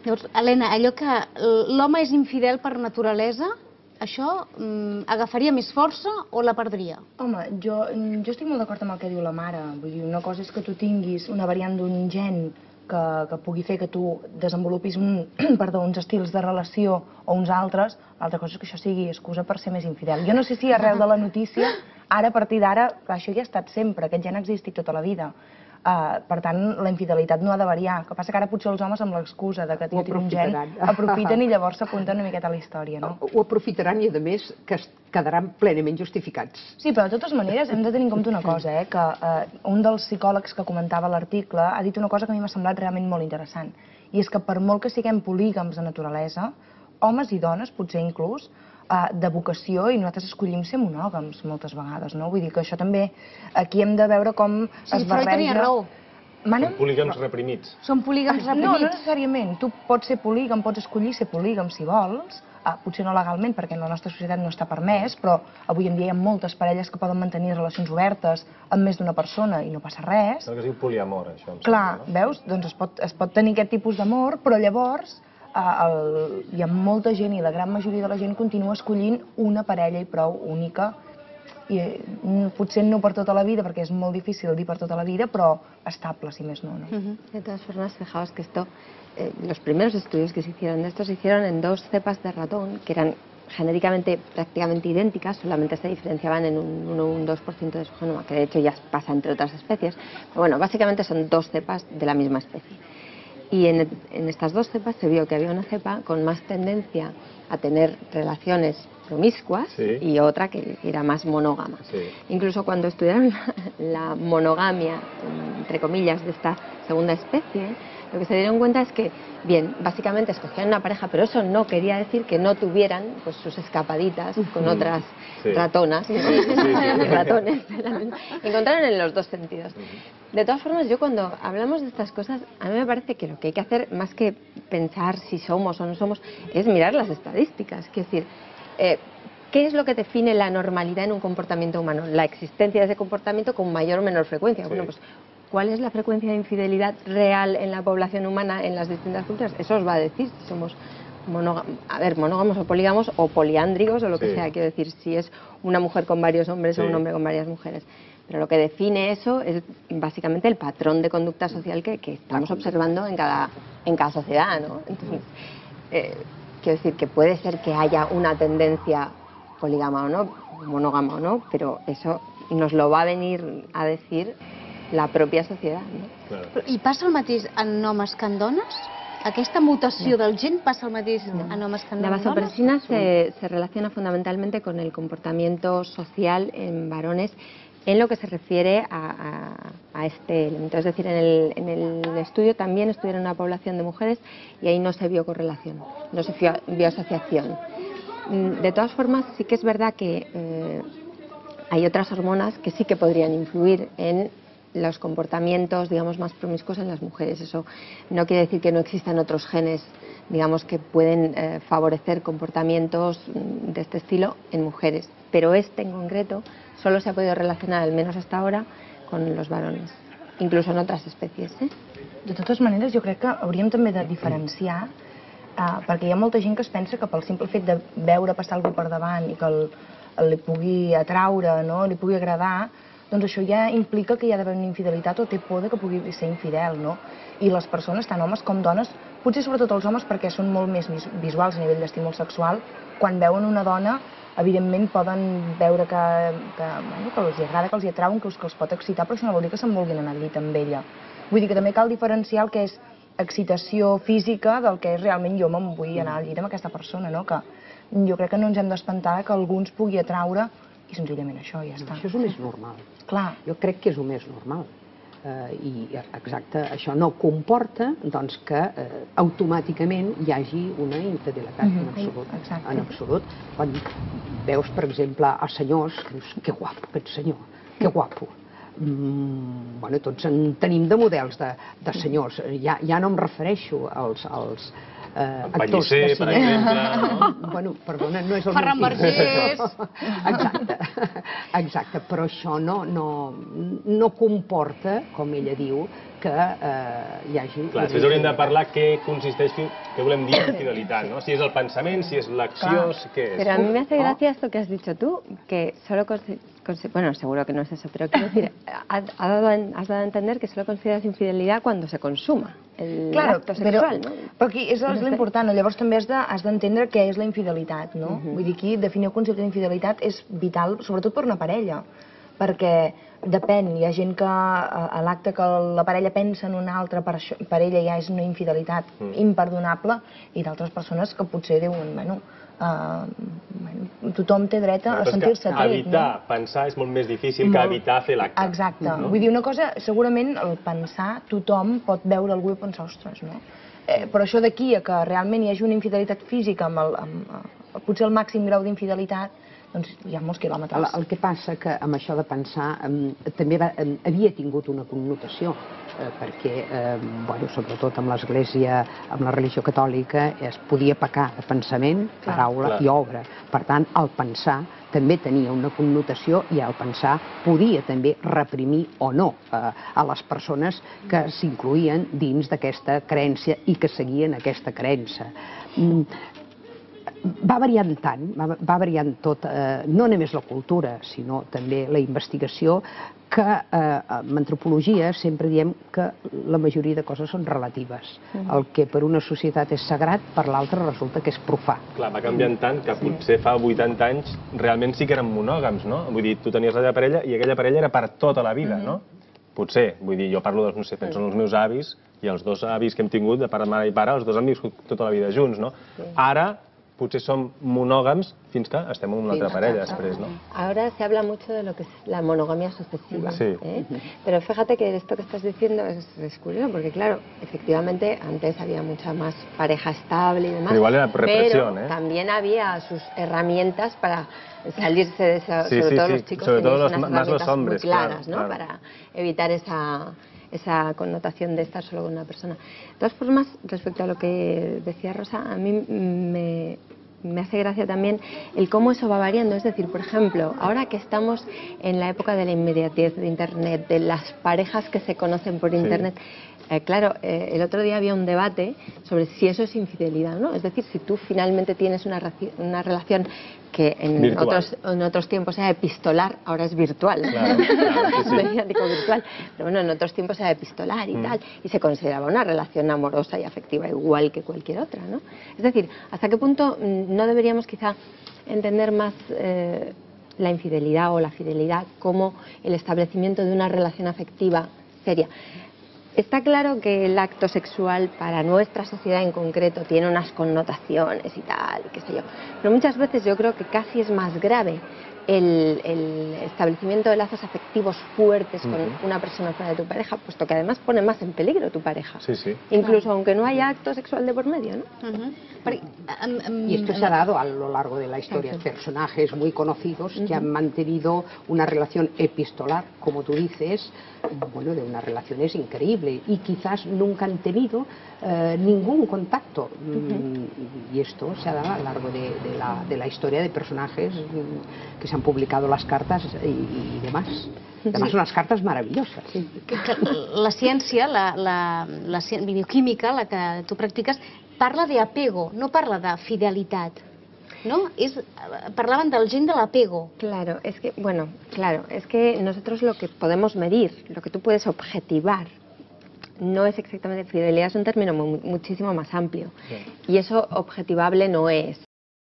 Llavors, Helena, allò que l'home és infidel per naturalesa, això agafaria més força o la perdria? Home, jo estic molt d'acord amb el que diu la mare. Vull dir, una cosa és que tu tinguis una variant d'un gen que pugui fer que tu desenvolupis uns estils de relació o uns altres, l'altra cosa és que això sigui excusa per ser més infidel. Jo no sé si arrel de la notícia, ara, a partir d'ara, això ja ha estat sempre, aquest gen ha existit tota la vida. Per tant, la infidelitat no ha de variar. El que passa que ara potser els homes, amb l'excusa que tenen un gen, aprofiten i llavors s'apunten una miqueta a la història, no? Ho aprofitaran i, a més, que quedaran plenament justificats. Sí, però de totes maneres hem de tenir en compte una cosa, que un dels psicòlegs que comentava l'article ha dit una cosa que a mi m'ha semblat realment molt interessant, i és que per molt que siguem polígams de naturalesa, homes i dones, potser inclús, de vocació, i nosaltres escollim ser monògams moltes vegades, no? Vull dir que això també, aquí hem de veure com es barreja... Freud tenia raó. Són polígams reprimits. Són polígams reprimits. No, no necessàriament. Tu pots ser polígam, pots escollir ser polígam si vols, potser no legalment perquè en la nostra societat no està permès, però avui en dia hi ha moltes parelles que poden mantenir relacions obertes amb més d'una persona i no passa res. El que es diu poliamor, això. Clar, veus? Doncs es pot tenir aquest tipus d'amor, però llavors hi ha molta gent i la gran majoria de la gent continua escollint una parella i prou única, i potser no per tota la vida, perquè és molt difícil dir per tota la vida, però estable, si més no. De todas formas, fijaos que los primeros estudios que se hicieron de esto se hicieron en 2 cepas de ratón que eran genéricamente prácticamente idénticas, solamente se diferenciaban en un 1 o un 2% de su genoma, que de hecho ya pasa entre otras especies. Pero bueno, básicamente son 2 cepas de la misma especie. Y en estas 2 cepas se vio que había una cepa con más tendencia a tener relaciones promiscuas y otra que era más monógama. Incluso cuando estudiaron la monogamia, entre comillas, de esta segunda especie, lo que se dieron cuenta es que, bien, básicamente escogían una pareja, pero eso no quería decir que no tuvieran pues, sus escapaditas con otras ratonas, ratones. Encontraron en los 2 sentidos. De todas formas, yo cuando hablamos de estas cosas, a mí me parece que lo que hay que hacer, más que pensar si somos o no somos, es mirar las estadísticas. Es decir, ¿qué es lo que define la normalidad en un comportamiento humano? La existencia de ese comportamiento con mayor o menor frecuencia. Bueno, pues, ¿cuál es la frecuencia de infidelidad real en la población humana en las distintas culturas? Eso os va a decir si somos monógamos o polígamos o poliándricos o lo que sea. Quiero decir, si es una mujer con varios hombres o un hombre con varias mujeres. Pero lo que define eso es básicamente el patrón de conducta social que estamos observando en cada sociedad, ¿no? Entonces, quiero decir que puede ser que haya una tendencia polígama o no, monógama o no, pero eso nos lo va a venir a decir la pròpia societat. I passa el mateix en homes que en dones? ¿Aquesta mutació del gen pasa el mateix en homes que en dones? La vasopresina se relaciona fundamentalmente con el comportamiento social en varones en lo que se refiere a este elemento. Es decir, en el estudio también estudiaron una población de mujeres y ahí no se vio correlación, no se vio asociación. De todas formas, sí que es verdad que hay otras hormonas que sí que podrían influir en los comportamientos, digamos, más promiscuos en las mujeres. Eso no quiere decir que no existan otros genes, digamos, que pueden favorecer comportamientos de este estilo en mujeres, pero este en concreto solo se ha podido relacionar, al menos hasta ahora, con los varones, incluso en otras especies. De totes maneres, jo crec que hauríem també de diferenciar, perquè hi ha molta gent que es pensa que pel simple fet de veure passar algú per davant i que li pugui atraure, li pugui agradar, doncs això ja implica que hi ha d'haver una infidelitat o té por que pugui ser infidel, no? I les persones, tant homes com dones, potser sobretot els homes perquè són molt més visuals a nivell d'estímul sexual, quan veuen una dona, evidentment poden veure que els agrada, que els atrauen, que els pot excitar, però això no vol dir que se'n vulguin anar al llit amb ella. Vull dir que també cal diferenciar el que és excitació física del que és realment jo me'n vull anar al llit amb aquesta persona, no? Que jo crec que no ens hem d'espantar que algú ens pugui atraure i senzillament això, ja està. Això és el més normal. Clar. Jo crec que és el més normal. I, exacte, això no comporta que automàticament hi hagi una infidelitat, en absolut. En absolut. Quan veus, per exemple, a senyors, que dius, que guapo aquest senyor, que guapo. Bueno, tots en tenim de models de senyors. Ja no em refereixo als actors de per exemple. Bueno, perdona, no és el Ferran Vergés. Exacte, però això no comporta, com ella diu, que que hi hagi... Clar, després hauríem de parlar què consisteix, què volem dir en fidelitat, ¿no? Si és el pensament, si és l'acció, què és. Pero a mí me hace gracia esto que has dicho tú, que solo bueno, seguro que no es eso, pero quiero decir, has dado a entender que solo consideras infidelidad cuando se consuma el acto sexual, no? Però aquí és l'important, llavors també has d'entendre què és la infidelitat, no? Vull dir, aquí definir el concepte d'infidelitat és vital, sobretot per una parella, perquè depèn, hi ha gent que a l'acte que la parella pensa en un altre, per ella ja és una infidelitat imperdonable, i d'altres persones que potser diuen, bueno, tothom té dret a sentir-se tret. Evitar pensar és molt més difícil que evitar fer l'acte. Exacte. Vull dir, una cosa, segurament el pensar, tothom pot veure algú i pensar, ostres, no? Però això d'aquí a que realment hi hagi una infidelitat física amb potser el màxim grau d'infidelitat, doncs hi ha molts quilòmetres. El que passa que amb això de pensar també havia tingut una connotació, perquè, sobretot amb l'Església, amb la religió catòlica, es podia pecar de pensament, paraula i obra. Per tant, el pensar també tenia una connotació i el pensar podia també reprimir o no a les persones que s'incloïen dins d'aquesta creença i que seguien aquesta creença. Va variant tant, va variant tot, no només la cultura, sinó també la investigació, que en antropologia sempre diem que la majoria de coses són relatives. El que per una societat és sagrat, per l'altra resulta que és profà. Clar, va canviant tant que potser fa 80 anys realment sí que eren monògams, no? Vull dir, tu tenies la teva parella i aquella parella era per tota la vida, no? Potser, vull dir, jo parlo dels, no sé, penso en els meus avis i els dos avis que hem tingut, de pare, mare i pare, els dos han viscut tota la vida junts, no? Ara potser som monògams fins que estem amb una altra parella després, ¿no? Ahora se habla mucho de lo que es la monogamia sucesiva. Sí. Pero fíjate que esto que estás diciendo es curioso, porque claro, efectivamente antes había mucha más pareja estable y demás. Pero igual era represión, pero también había sus herramientas para salirse de eso, sobre todo los chicos tenían unas herramientas muy claras, ¿no? Para evitar esa connotación de estar solo con una persona. De todas formas, respecto a lo que decía Rosa, a mí me hace gracia también el cómo eso va variando. Es decir, por ejemplo, ahora que estamos en la época de la inmediatez de Internet, de las parejas que se conocen por Internet, claro, el otro día había un debate sobre si eso es infidelidad, ¿no? Es decir, si tú finalmente tienes una relación que en otros tiempos era epistolar, ahora es virtual, mediático virtual, pero bueno, en otros tiempos era epistolar y tal, y se consideraba una relación amorosa y afectiva igual que cualquier otra, ¿no? Es decir, ¿hasta qué punto no deberíamos quizá entender más la infidelidad o la fidelidad como el establecimiento de una relación afectiva seria? Está claro que el acto sexual para nuestra sociedad en concreto tiene unas connotaciones y tal, qué sé yo. Pero muchas veces yo creo que casi es más grave el establecimiento de lazos afectivos fuertes con una persona fuera de tu pareja, puesto que además pone más en peligro tu pareja. Incluso aunque no haya acto sexual de por medio, ¿no? Y esto se ha dado a lo largo de la historia. Personajes muy conocidos que han mantenido una relación epistolar, como tú dices, bueno, de unas relaciones increíbles y quizás nunca han tenido ningún contacto. Y esto se ha dado a lo largo de la historia de personajes que se han publicado las cartas y demás. Además, unas cartas maravillosas. La ciència, la bioquímica, la que tu practiques, parla d'apego, no parla de fidelitat. ¿No? Parlaven del gen de l'apego. Claro, es que nosotros lo que podemos medir, lo que tú puedes objetivar, no es exactamente fidelidad, es un término muchísimo más amplio. Y eso objetivable no es.